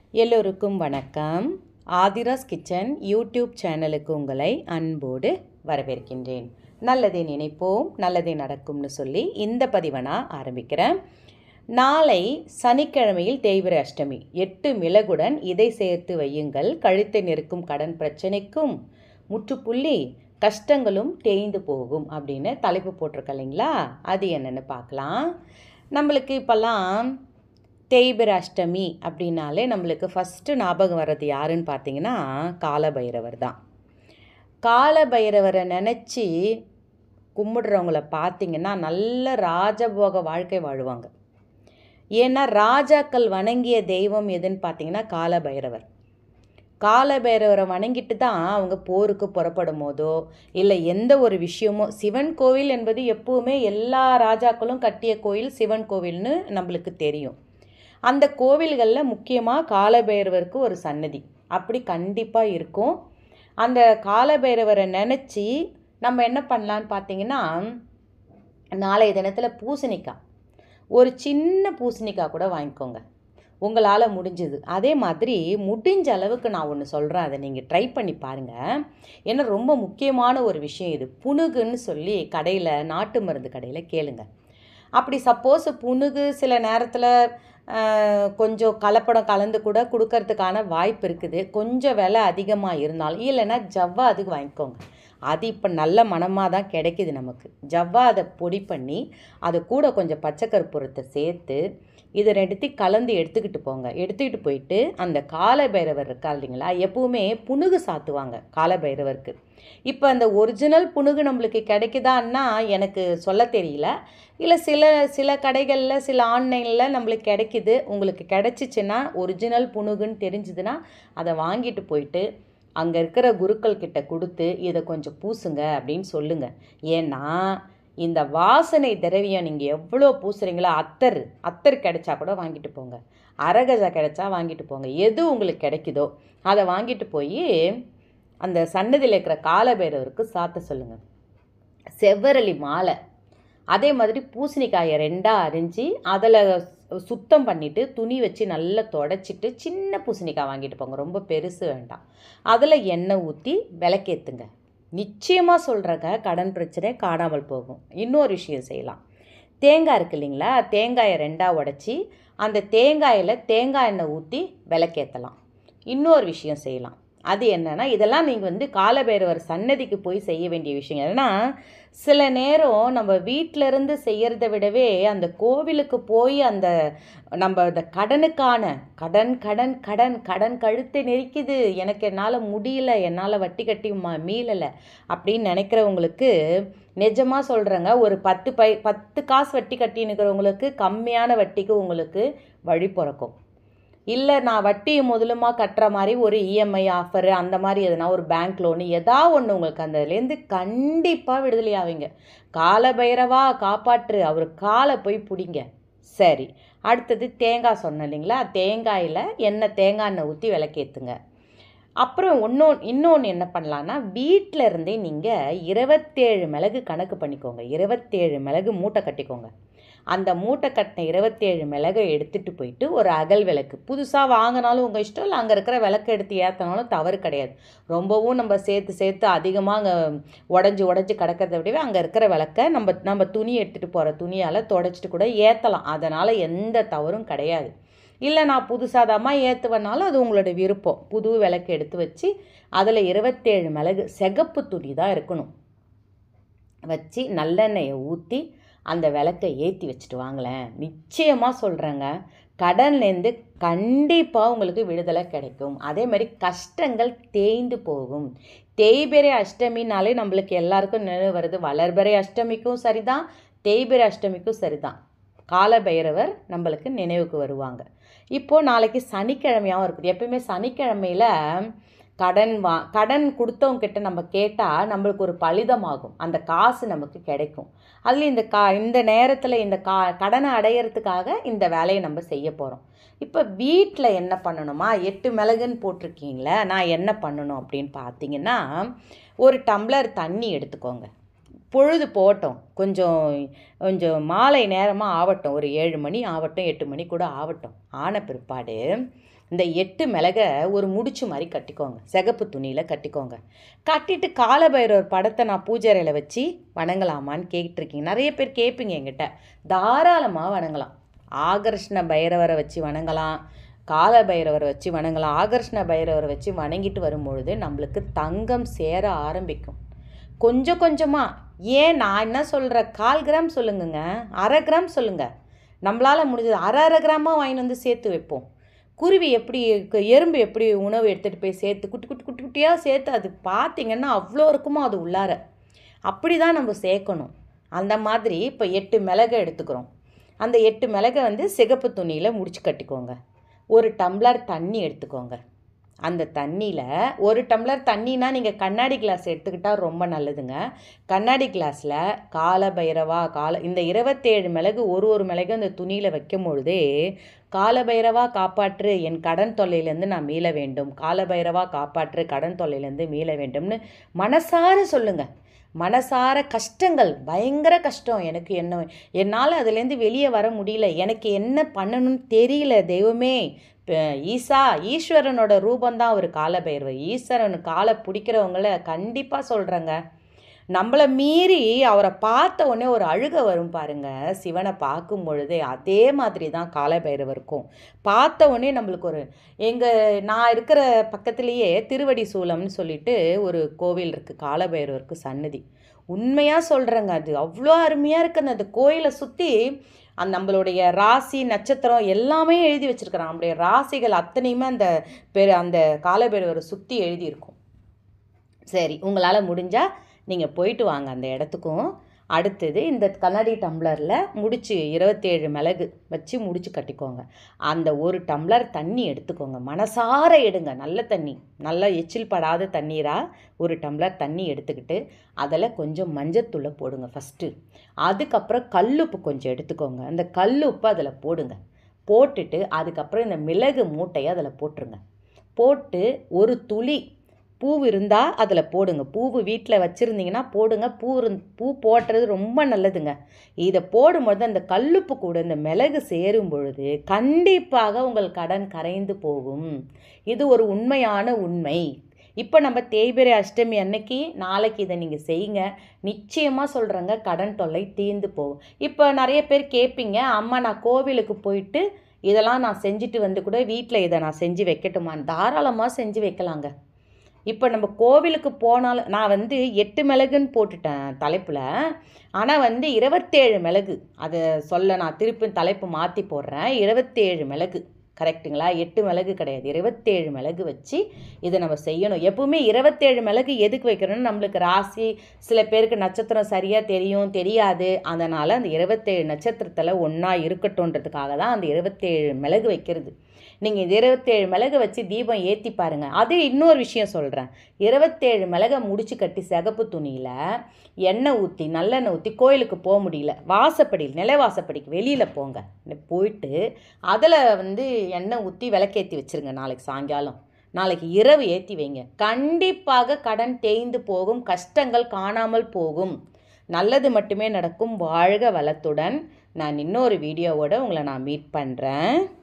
எல்லோருக்கும் வணக்கம். Aadhira's kitchen YouTube சேனலுக்கு உங்களை அன்போடு வரவேற்கின்றேன். நல்லதே நினைப்போம், நல்லதே நடக்கும்னு சொல்லி இந்த பதிவை நான் ஆரம்பிக்கிறேன். நாளை சனிக்கிழமையில் தேய்பிறை அஷ்டமி. 8 மிளகுடன் இதை சேர்த்து வையுங்கள். கழுத்தை நெருக்கும் கடன் பிரச்சனைக்கும் முற்றுப்புள்ளி, கஷ்டங்களும் தேய்ந்து போகும் அப்படின்னு தலைப்பு போட்டிருக்க இல்லைங்களா? அது என்னென்னு பார்க்கலாம். நம்மளுக்கு இப்போல்லாம் தேய்பிறை அஷ்டமி அப்படின்னாலே நம்மளுக்கு ஃபஸ்ட்டு ஞாபகம் வர்றது யாருன்னு பார்த்தீங்கன்னா காலபைரவர் தான். காலபைரவரை நினச்சி கும்பிடுறவங்கள பார்த்திங்கன்னா நல்ல ராஜபோக வாழ்க்கை வாழ்வாங்க. ஏன்னா ராஜாக்கள் வணங்கிய தெய்வம் எதுன்னு பார்த்தீங்கன்னா காலபைரவர். காலபைரவரை வணங்கிட்டு தான் அவங்க போருக்கு புறப்படும் போதோ இல்லை எந்த ஒரு விஷயமோ, சிவன் கோவில் என்பது எப்போவுமே எல்லா ராஜாக்களும் கட்டிய கோவில் சிவன் கோவில்னு நம்மளுக்கு தெரியும். அந்த கோவில்களில் முக்கியமாக காலபைரவருக்கு ஒரு சன்னதி அப்படி கண்டிப்பாக இருக்கும். அந்த காலபைரவரை நினச்சி நம்ம என்ன பண்ணலான்னு பார்த்தீங்கன்னா, நாளைய தினத்தில் பூசணிக்காய், ஒரு சின்ன பூசணிக்காய் கூட வாங்கிக்கோங்க உங்களால் முடிஞ்சது. அதே மாதிரி முடிஞ்ச அளவுக்கு நான் ஒன்று சொல்கிறேன், அதை நீங்கள் ட்ரை பண்ணி பாருங்கள். ஏன்னா ரொம்ப முக்கியமான ஒரு விஷயம் இது. புணுகுன்னு சொல்லி கடையில், நாட்டு மருந்து கடையில் கேளுங்க. அப்படி சப்போஸ் புணுகு சில நேரத்தில் கொஞ்சம் கலப்படம் கலந்து கூட கொடுக்கறதுக்கான வாய்ப்பு இருக்குது. கொஞ்சம் விலை அதிகமாக இருந்தாலும், இல்லைன்னா ஜவ்வா அதுக்கு வாங்கிக்கோங்க. அது இப்போ நல்ல மணமாக தான் கிடைக்கிது நமக்கு. ஜவ்வா அதை பொடி பண்ணி அது கூட கொஞ்சம் பச்சை கற்பூரத்தை சேர்த்து இதை ரெண்டுத்தையும் கலந்து எடுத்துக்கிட்டு போங்க. எடுத்துக்கிட்டு போயிட்டு அந்த காலபைரவர் இருக்கா இல்லைங்களா, எப்பவுமே புணுகு சாத்துவாங்க காலபைரவருக்கு. இப்போ அந்த ஒரிஜினல் புணுகு நம்மளுக்கு கிடைக்குதான்னா எனக்கு சொல்ல தெரியல. இல்லை சில கடைகளில், சில ஆன்லைனில் நம்மளுக்கு கிடைக்கிது. உங்களுக்கு கிடைச்சிச்சின்னா ஒரிஜினல் புணுகுன்னு தெரிஞ்சுதுன்னா அதை வாங்கிட்டு போயிட்டு அங்கே இருக்கிற குருக்கள் கிட்ட கொடுத்து இதை கொஞ்சம் பூசுங்க அப்படின்னு சொல்லுங்கள். ஏன்னா இந்த வாசனை திரவியம் நீங்கள் எவ்வளோ பூசுகிறீங்களோ, அத்தர் கிடைச்சா கூட வாங்கிட்டு போங்க, அரகஜா கிடைச்சா வாங்கிட்டு போங்க, எது உங்களுக்கு கிடைக்குதோ அதை வாங்கிட்டு போய் அந்த சன்னதியில் இருக்கிற காலபைரவருக்கு சாத்த சொல்லுங்கள். செவ்வரளி மாலை, அதே மாதிரி பூசணிக்காயை 2ஆக அரிஞ்சு அதில் சுத்தம் பண்ணிவிட்டு துணி வச்சு நல்லா தொடச்சிட்டு சின்ன பூசணிக்காய் வாங்கிட்டு போங்க, ரொம்ப பெருசு வேண்டாம். அதில் எண்ணெய் ஊற்றி விளக்கேற்றுங்க. நிச்சயமாக சொல்கிறங்க, கடன் பிரச்சனை காணாமல் போகும். இன்னொரு விஷயம் செய்யலாம். தேங்காய் இருக்குது இல்லைங்களா, தேங்காயை 2ஆக உடச்சி அந்த தேங்காயில் தேங்காய் எண்ணெய் ஊற்றி விளக்கேற்றலாம். இன்னொரு விஷயம் செய்யலாம். அது என்னென்னா, இதெல்லாம் நீங்கள் காலபைரவர் சன்னதிக்கு போய் செய்ய வேண்டிய விஷயம். ஏன்னா சில நேரம் நம்ம வீட்டிலருந்து செய்கிறத விடவே அந்த கோவிலுக்கு போய் அந்த நம்ம அந்த கடனுக்கான கடன் கழுத்தை நெரிக்குது, எனக்கு என்னால் முடியல, என்னால் வட்டி கட்டி மீளலை அப்படின்னு நினைக்கிறவங்களுக்கு நிஜமாக சொல்கிறேங்க, ஒரு 10 காசு வட்டி கட்டின்னுக்கிறவங்களுக்கு கம்மியான வட்டிக்கு உங்களுக்கு வழி பிறக்கும். இல்லை நான் வட்டியும் முதலுமா கட்டுற மாதிரி ஒரு இஎம்ஐ ஆஃபரு அந்த மாதிரி எதுனா ஒரு பேங்க் லோனு ஏதாவது ஒன்று உங்களுக்கு அதுலேருந்து கண்டிப்பாக விடுதலை ஆவீங்க. காலபைரவா காப்பாற்று, அவர் காலை போய் பிடிங்க. சரி, அடுத்தது தேங்காய் சொன்னேன் இல்லைங்களா, தேங்காயில் தேங்காய் எண்ணெய் ஊற்றி விளக்கேற்றுங்க. அப்புறம் இன்னொன்று என்ன பண்ணலான்னா, வீட்டில் இருந்தே நீங்கள் 27 மிளகு கணக்கு பண்ணிக்கோங்க. 27 மிளகு மூட்டை கட்டிக்கோங்க. அந்த மூட்டை கட்டின 27 மிளகை எடுத்துகிட்டு போயிட்டு ஒரு அகல் விளக்கு, புதுசாக வாங்கினாலும் உங்கள் இஷ்டம், இல்லை அங்கே இருக்கிற விளக்கு எடுத்து ஏற்றினாலும் தவறு கிடையாது. ரொம்பவும் நம்ம சேர்த்து அதிகமாக அங்கே உடஞ்சி கிடக்கிறத விடவே அங்கே இருக்கிற விளக்கை நம்ம துணி எடுத்துகிட்டு போகிற துணியால் தொடச்சிட்டு கூட ஏற்றலாம். அதனால் எந்த தவறும் கிடையாது. இல்லை நான் புதுசாதாமா ஏற்றுவேனாலும் அது உங்களோட விருப்பம். புது விளக்கு எடுத்து வச்சு அதில் 27 மிளகு சிகப்பு துணி தான் இருக்கணும் வச்சு நல்லெண்ணெயை ஊற்றி அந்த விளக்கை ஏற்றி வச்சுட்டு வாங்களேன். நிச்சயமாக சொல்கிறேங்க, கடன்லேருந்து கண்டிப்பாக உங்களுக்கு விடுதலை கிடைக்கும். அதே மாதிரி கஷ்டங்கள் தேய்ந்து போகும். தேய்பிறை அஷ்டமினாலே நம்மளுக்கு எல்லாருக்கும் நினைவு வருது. வளர்பிறை அஷ்டமிக்கும் சரிதான், தேய்பிறை அஷ்டமிக்கும் சரிதான், காலபைரவர் நம்மளுக்கு நினைவுக்கு வருவாங்க. இப்போது நாளைக்கு சனிக்கிழமையாகவும் இருக்குது. எப்பயுமே சனிக்கிழமையில் கடன் கொடுத்தவங்கிட்ட நம்ம கேட்டால் நம்மளுக்கு ஒரு பலிதமாகும், அந்த காசு நமக்கு கிடைக்கும். அதில் இந்த நேரத்தில் இந்த கடனை அடையிறதுக்காக இந்த வேலையை நம்ம செய்ய போகிறோம். இப்போ வீட்டில் என்ன பண்ணணுமா, 8 மிளகுன்னு போட்டிருக்கீங்களே, நான் என்ன பண்ணணும் அப்படின்னு பார்த்தீங்கன்னா, ஒரு டம்ளர் தண்ணி எடுத்துக்கோங்க. பொழுது போகட்டும், கொஞ்சம் கொஞ்சம் மாலை நேரமாக ஆகட்டும், ஒரு 7 மணி ஆகட்டும், 8 மணி கூட ஆகட்டும். ஆன பிற்பாடு இந்த 8 மிளகை ஒரு முடிச்சு மாதிரி கட்டிக்கோங்க, சிகப்பு துணியில் கட்டிக்கோங்க. கட்டிட்டு காலபைரவர் படத்தை நான் பூஜை அறையில் வச்சு வணங்கலாமான்னு கேட்டிருக்கீங்க. நிறைய பேர் கேட்பீங்க என்கிட்ட. தாராளமாக வணங்கலாம். ஆகர்ஷ்ண பைரவரை வச்சு வணங்கலாம், காலபைரவரை வச்சு வணங்கலாம். ஆகர்ஷ்ண பைரவரை வச்சு வணங்கிட்டு வரும்பொழுது நம்மளுக்கு தங்கம் சேர ஆரம்பிக்கும். கொஞ்சம் கொஞ்சமாக. ஏன் நான் என்ன சொல்கிறேன், 1/4 கிராம் சொல்லுங்கங்க, 1/2 கிராம் சொல்லுங்கள். நம்மளால் முடிஞ்சது அரை கிராமாக வாங்கிட்டு வந்து சேர்த்து வைப்போம். குருவி எப்படி, எறும்பு எப்படி உணவு எடுத்துகிட்டு போய் சேர்த்து குட்டி குட்டி குட்டி குட்டியாக சேர்த்து அது பார்த்திங்கன்னா அவ்வளோ இருக்குமோ அது உள்ளார. அப்படி தான் நம்ம சேர்க்கணும். அந்த மாதிரி இப்போ 8 மிளகை எடுத்துக்கிறோம். அந்த 8 மிளகை வந்து சிகப்பு துணியில் முடிச்சு கட்டிக்கோங்க. 1 டம்ளர் தண்ணி எடுத்துக்கோங்க. அந்த தண்ணியில் 1 டம்ளர் தண்ணினா நீங்கள் கண்ணாடி கிளாஸ் எடுத்துக்கிட்டால் ரொம்ப நல்லதுங்க. கண்ணாடி கிளாஸில் காலபைரவா இந்த 27 மிளகு ஒரு மிளகு அந்த துணியில் வைக்கும் பொழுதே, காலபைரவா காப்பாற்று, என் கடன் தொல்லையிலேருந்து நான் மீள வேண்டும், காலபைரவா காப்பாற்று, கடன் தொல்லையிலேருந்து மீள வேண்டும்னு மனசார சொல்லுங்கள். மனசார கஷ்டங்கள், பயங்கர கஷ்டம், எனக்கு என்னால் அதுலேருந்து வெளியே வர முடியல, எனக்கு என்ன பண்ணணும்னு தெரியல தெய்வமே. ஈஸ்வரனோட ரூபந்தான் ஒரு காலபைரவர். ஈஸ்வரன் காலை பிடிக்கிறவங்கள கண்டிப்பாக சொல்கிறேங்க. நம்மளை மீறி அவரை பார்த்த உடனே ஒரு அழுகை வரும் பாருங்க, சிவனை பார்க்கும் பொழுதே. அதே மாதிரி தான் காலபைரவருக்கும். பார்த்த உடனே நம்மளுக்கு நான் இருக்கிற பக்கத்துலேயே திருவடி சூலம்னு சொல்லிட்டு ஒரு கோவில் இருக்குது, காலபைரவருக்கு சன்னதி. உண்மையாக சொல்கிறேங்க, அது அவ்வளோ அருமையாக இருக்குது. அந்த கோயிலை சுற்றி நம்மளுடைய ராசி நட்சத்திரம் எல்லாமே எழுதி வச்சுருக்குறான். நம்முடைய ராசிகள் அத்தனையுமே அந்த காலபைரவரை சுற்றி எழுதியிருக்கும். சரி, உங்களால் முடிஞ்சால் நீங்கள் போயிட்டு வாங்க அந்த இடத்துக்கும். அடுத்தது இந்த கண்ணாடி டம்ளரில் முடிச்சு 27 மிளகு வச்சு முடிச்சு கட்டிக்கோங்க. அந்த 1 டம்ளர் தண்ணி எடுத்துக்கோங்க, மனசார எடுங்க. நல்ல தண்ணி, நல்லா எச்சில் படாத தண்ணீராக 1 டம்ளர் தண்ணி எடுத்துக்கிட்டு அதில் கொஞ்சம் மஞ்சத்தூளை போடுங்க ஃபஸ்ட்டு. அதுக்கப்புறம் கல்லுப்பு கொஞ்சம் எடுத்துக்கோங்க. அந்த கல்லுப்பு அதில் போடுங்க. போட்டுட்டு அதுக்கப்புறம் இந்த மிளகு மூட்டையை அதில் போட்டுருங்க. போட்டு ஒரு துளி பூ இருந்தால் அதில் போடுங்க. பூவு வீட்டில் வச்சுருந்தீங்கன்னா போடுங்க. பூ போடுறது ரொம்ப நல்லதுங்க. இதை போடும்பொழுது அந்த கல்லுப்பு கூட இந்த மிளகு சேரும் பொழுது கண்டிப்பாக உங்கள் கடன் கரைந்து போகும். இது ஒரு உண்மையான உண்மை. இப்போ நம்ம தேய்பிறை அஷ்டமி அன்னைக்கு நாளைக்கு இதை நீங்கள் செய்யுங்க. நிச்சயமாக சொல்கிறேங்க, கடன் தொல்லை தீர்ந்து போகும். இப்போ நிறைய பேர் கேட்பீங்க, அம்மா நான் கோவிலுக்கு போயிட்டு இதெல்லாம் நான் செஞ்சுட்டு வந்து கூட வீட்டில் இதை நான் செஞ்சு வைக்கட்டுமான்னு. தாராளமாக செஞ்சு வைக்கலாங்க. இப்போ நம்ம கோவிலுக்கு போனாலும் நான் 8 மிளகுன்னு போட்டுட்டேன் தலைப்பில். ஆனால் 27 மிளகு, அதை நான் திருப்பி தலைப்பு மாற்றி போடுறேன். 27 மிளகு கரெக்டுங்களா? 8 மிளகு கிடையாது, 27 மிளகு வச்சு இதை நம்ம செய்யணும். எப்பவுமே 27 மிளகு எதுக்கு வைக்கிறோன்னு, நம்மளுக்கு ராசி சில பேருக்கு நட்சத்திரம் சரியாக தெரியாது. அதனால் அந்த 27 நட்சத்திரத்தில் ஒன்றா இருக்கட்டும்ன்றதுக்காக தான் அந்த 27 மிளகு வைக்கிறது. நீங்கள் 27 மிளகு வச்சு தீபம் ஏற்றி பாருங்கள். அது இன்னொரு விஷயம் சொல்கிறேன். 27 மிளகை முடிச்சு கட்டி சிகப்பு துணியில் எண்ணெய் ஊற்றி நல்லெண்ணெய் ஊற்றி கோயிலுக்கு போக முடியல, வாசப்படியில் நிலைவாசப்படிக்கு வெளியில் போங்க. போயிட்டு அதில் எண்ணெய் ஊற்றி விளக்கேற்றி வச்சுருங்க. நாளைக்கு சாயங்காலம், நாளைக்கு இரவு ஏற்றி வைங்க. கண்டிப்பாக கடன் தேய்ந்து போகும், கஷ்டங்கள் காணாமல் போகும், நல்லது மட்டுமே நடக்கும். வாழ்க வளத்துடன். நான் இன்னொரு வீடியோவோடு உங்களை நான் மீட் பண்ணுறேன்.